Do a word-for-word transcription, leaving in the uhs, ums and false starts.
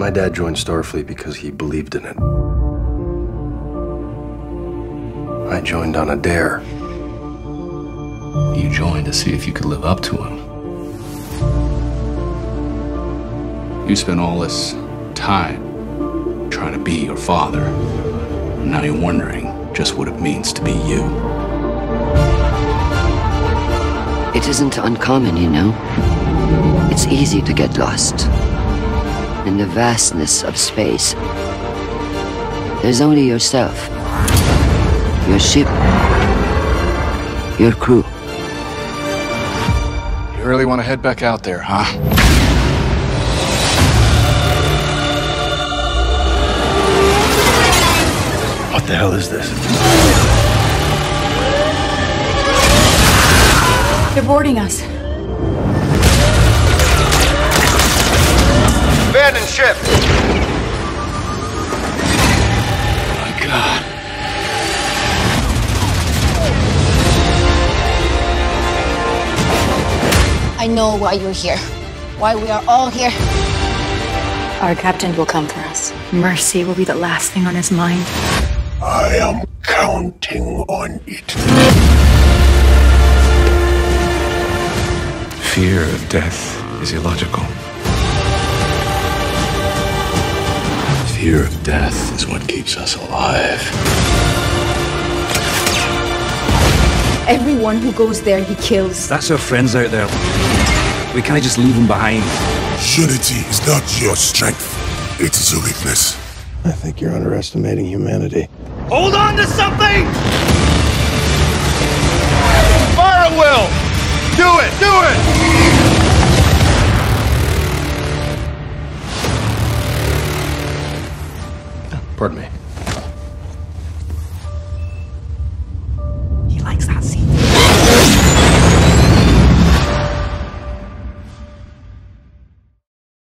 My dad joined Starfleet because he believed in it. I joined on a dare. You joined to see if you could live up to him. You spent all this time trying to be your father. And now you're wondering just what it means to be you. It isn't uncommon, you know. It's easy to get lost in the vastness of space. There's only yourself, your ship, your crew. You really want to head back out there, huh? What the hell is this? They're boarding us. Abandoned ship! Oh my God. I know why you're here. Why we are all here. Our captain will come for us. Mercy will be the last thing on his mind. I am counting on it. Fear of death is illogical. Fear of death is what keeps us alive. Everyone who goes there, he kills. That's our friends out there. We can't just leave them behind. Unity is not your strength. It is a weakness. I think you're underestimating humanity. Hold on to something! Fire at will! Do it! Do it!